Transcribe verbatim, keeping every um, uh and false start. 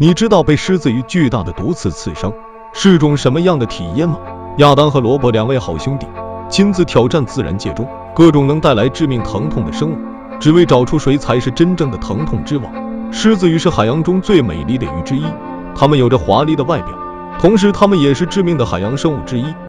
你知道被狮子鱼巨大的毒刺刺伤是种什么样的体验吗？亚当和罗伯两位好兄弟亲自挑战自然界中各种能带来致命疼痛的生物，只为找出谁才是真正的疼痛之王。狮子鱼是海洋中最美丽的鱼之一，它们有着华丽的外表，同时它们也是致命的海洋生物之一。